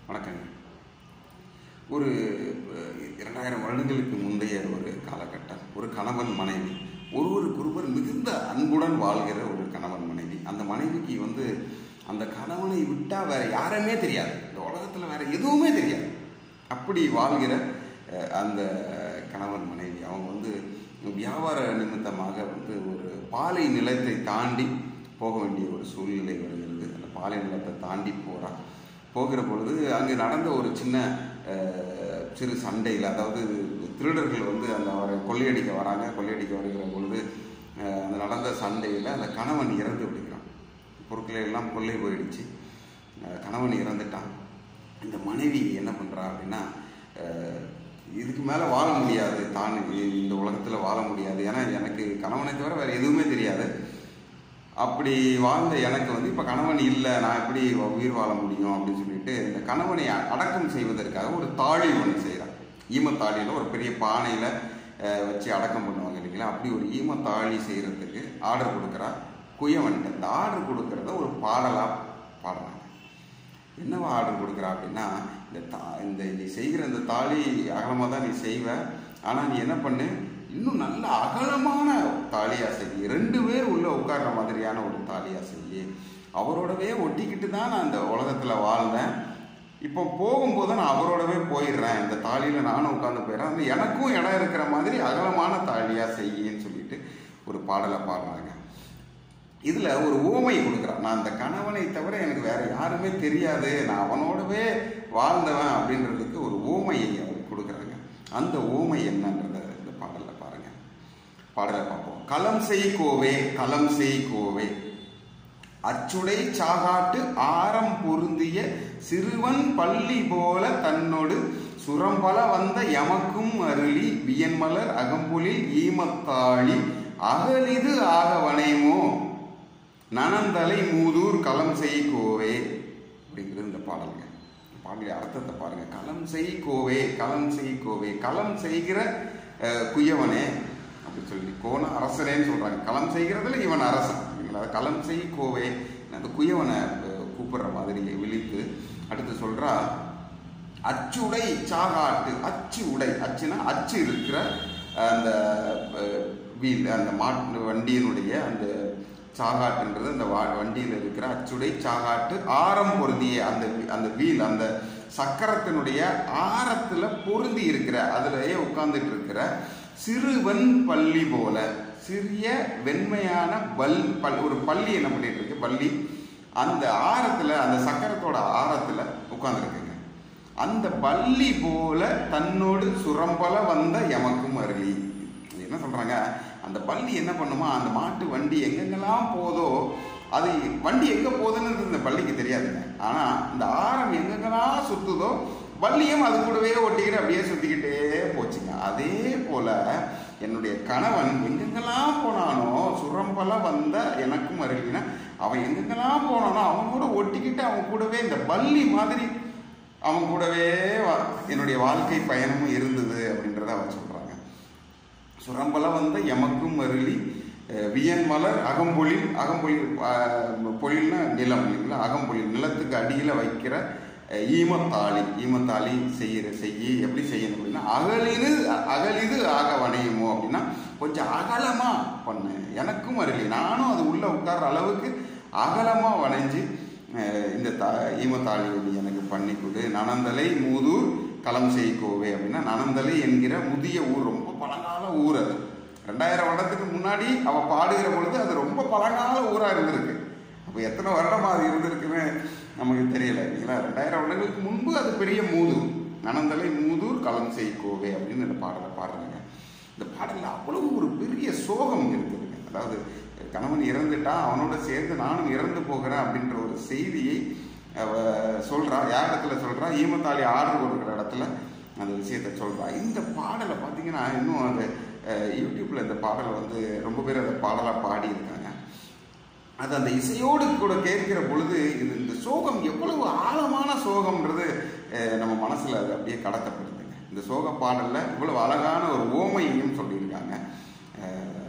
வணக்கங்க. ஒரு 2000 வருடங்களுக்கு முந்தைய ஒரு காலகட்டம். ஒரு கணவன் மனைவி ஒருவருக்கொருவர் மிகுந்த அன்புடன் வாழ்கிற ஒரு கணவன் மனைவி. அந்த மனைவிக்கு அந்த கணவனை விட்டா வேற யாருமே தெரியாது, இந்த உலகத்துல வேற எதுவுமே தெரியாது. அப்படி வாழ்கிற அந்த கணவன் மனைவி அவங்க வியாபார நிமித்தமாக ஒரு பாலை நிலத்தை தாண்டி போக வேண்டிய ஒரு சூழ்நிலை வருகிறது. அந்த பாலை நிலத்தை தாண்டி போகிற பொழுது அங்கு நடந்த ஒரு சிறு சண்டையில், அதாவது திருடர்கள் அந்த அவரை கொள்ளையடிக்க வராங்க. கொள்ளையடிக்க வருகிற பொழுது அந்த நடந்த சண்டையில் அந்த கணவன் இறந்து விடுகிறான். பொருட்களை எல்லாம் கொள்ளை போயிடுச்சு, கணவன் இறந்துட்டான். இந்த மனைவி என்ன பண்ணுறா அப்படின்னா, இதுக்கு மேலே வாழ முடியாது, தான் இந்த உலகத்தில் வாழ முடியாது, ஏன்னா எனக்கு கணவனை தவிர வேறு எதுவுமே தெரியாது. அப்படி வாழ்ந்த எனக்கு இப்போ கணவன் இல்லை, நான் எப்படி உயிர் வாழ முடியும் அப்படின்னு சொல்லிட்டு இந்த கணவனை அடக்கம் செய்வதற்காக ஒரு தாழி ஒன்று செய்கிறான். ஈமத்தாழியில் ஒரு பெரிய பானையில் வச்சு அடக்கம் பண்ணுவாங்க இல்லைங்களா, அப்படி ஒரு ஈமத்தாழி செய்கிறதுக்கு ஆர்டர் கொடுக்குறா குயவன்ட்டு. இந்த ஆர்டர் கொடுக்கறத ஒரு பாடலாக பாடுறாங்க. என்னவா ஆர்டர் கொடுக்குறா அப்படின்னா, நீ செய்கிற இந்த தாலி அகலமாக தான் நீ செய்வ, ஆனால் நீ என்ன பண்ணு, இன்னும் நல்ல அகலமான தாலியா செய்ய, 2 பேர் உள்ள உட்கார்ற மாதிரியான ஒரு தாலியா செய்ய. அவரோடவே ஒட்டிக்கிட்டு தான் நான் இந்த உலகத்தில் வாழ்ந்தேன், இப்போ போகும்போது நான் அவரோடவே போயிடுறேன், இந்த தாலியில் நானும் உட்கார்ந்து போயிடுறேன், எனக்கும் இடம் இருக்கிற மாதிரி அகலமான தாலியா செய்யன்னு சொல்லிட்டு ஒரு பாடலை பாடுறாங்க. இதில் ஒரு ஓமை கொடுக்குறான். நான் அந்த கணவனை தவிர எனக்கு வேற யாருமே தெரியாது, நான் அவனோடவே வாழ்ந்தவன் அப்படின்றதுக்கு ஒரு ஓமையை அவர் கொடுக்குறாங்க. அந்த ஓமை என்னன்றத இந்த பாடலில் பாருங்க. பாடலை பார்ப்போம். களம் செய் கோவே, களம் செய் கோவே, அச்சுடை சாகாட்டு ஆரம் பொருந்திய சிறுவன் பள்ளி போல தன்னோடு சுரம்பல வந்த எமக்கும் அருளி வியன்மலர் அகம்புலில் ஈமத்தாழி அகலிது ஆக வனைமோ நனந்தலை மூதூர் களம் செய் கோவே அப்படிங்கிறது இந்த பாடலுங்க. பாடலுடைய அர்த்தத்தை பாருங்க. களம் செய் கோவே, களம் செய் கோவே, களம் செய்கிற குயவனே அப்படின்னு சொல்லி, கோன அரசனேன்னு சொல்றாங்க. களம் செய்கிறதுல இவன் அரசன். களம் செய் கோவே, அந்த குயவனை கூப்பிடுற மாதிரி விழித்து அடுத்து சொல்றா, அச்சுடை சாகாட்டு, அச்சு உடை, அச்சுனா அச்சு இருக்கிற அந்த வீல், அந்த மாட்டு வண்டியினுடைய அந்த சாகாட்டுன்றது அந்த வண்டியில் இருக்கிற அச்சுடை சாகாட்டு ஆரம் பொருந்திய அந்த வீல், அந்த சக்கரத்தினுடைய ஆரத்துல பொருந்தி இருக்கிற, அதுலயே உட்கார்ந்துட்டு இருக்கிற சிறுவன் பள்ளி போல, சிறிய வெண்மையான ஒரு பள்ளி என்ன பண்ணிட்டு இருக்கு, பள்ளி அந்த ஆரத்துல, அந்த சக்கரத்தோட ஆரத்துல உட்கார்ந்துருக்குங்க. அந்த பள்ளி போல தன்னோடு சுரம்பல வந்த எமக்கும் அருளி. என்ன சொல்றாங்க, அந்த பள்ளி என்ன பண்ணுமா, அந்த மாட்டு வண்டி எங்கெங்கெல்லாம் போதோ, அது வண்டி எங்க போகுதுன்னு இந்த பள்ளிக்கு தெரியாதுங்க. ஆனா இந்த ஆரம் எங்கெங்கெல்லாம் சுத்துதோ பள்ளியும் அது கூடவே ஒட்டிக்கிட்டு அப்படியே சுத்திக்கிட்டே போச்சுங்க. அதே போல என்னுடைய கணவன் எங்கெங்கெல்லாம் போனானோ, சுரம்பல வந்த எனக்கும் அருளினா, அவன் எங்கெங்கெல்லாம் போனானோ அவன் கூட ஒட்டிக்கிட்டு அவன் கூடவே இந்த பள்ளி மாதிரி அவன் கூடவே என்னுடைய வாழ்க்கை பயணமும் இருந்தது அப்படின்றத அவர் சொல்றாங்க. சுரம்பல வந்த எமக்கும் அருளி வியன்மலர் அகம்பொழில், அகம்பொழில் பொழில்னா நிலம் இல்லைங்களா, அகம்பொழில் நிலத்துக்கு அடியில் வைக்கிற ஈமத்தாளி, ஈமத்தாளி செய்ய எப்படி செய்யணும் அப்படின்னா, அகலிது ஆக வணையுமோ அப்படின்னா கொஞ்சம் அகலமா பண்ணு, எனக்கும் அருளி, நானும் அது உள்ள உட்கார்ற அளவுக்கு அகலமா வணைஞ்சு இந்த ஈமத்தாளி எனக்கு பண்ணி கொடு. நனந்தலை மூதூர் களம் செய் கோவே அப்படின்னா, நனந்தலை என்கிற முதிய ஊர், ரொம்ப பழங்கால ஊர். அது 2000 வருடத்துக்கு முன்னாடி அவ பாடுகிற பொழுது அது ரொம்ப பழங்கால ஊரா இருந்திருக்கு. அப்போ எத்தனை வருடமா அது இருந்திருக்குன்னு நமக்கு தெரியல இல்லைங்களா. 2000 வருடங்களுக்கு முன்பு அது பெரிய மூதூர். நனந்தலை மூதூர் களம் செய் கோவே அப்படின்னு இந்த பாடலை பாடுறாங்க. இந்த பாடலில் அவ்வளவு ஒரு பெரிய சோகம் இருக்குதுங்க. அதாவது கணவன் இறந்துட்டான், அவனோட சேர்ந்து நானும் இறந்து போகிறேன் அப்படின்ற ஒரு செய்தியை சொல்றா. யார் இடத்துல சொல்றா, ஈமத்தாளி ஆர்டர் கொடுக்குற இடத்துல அந்த விஷயத்த சொல்றா. இந்த பாடலை பார்த்தீங்கன்னா இன்னும் அந்த யூடியூப்ல இந்த பாடலை ரொம்ப பேர் அந்த பாடலாக பாடியிருக்காங்க. அது அந்த இசையோடு கூட கேட்கிற பொழுது இந்த சோகம் எவ்வளவு ஆழமான சோகம்ன்றது நம்ம மனசுல அது அப்படியே கடத்தப்படுதுங்க. இந்த சோக பாடல்ல இவ்வளவு அழகான ஒரு ஓமையையும் சொல்லியிருக்காங்க.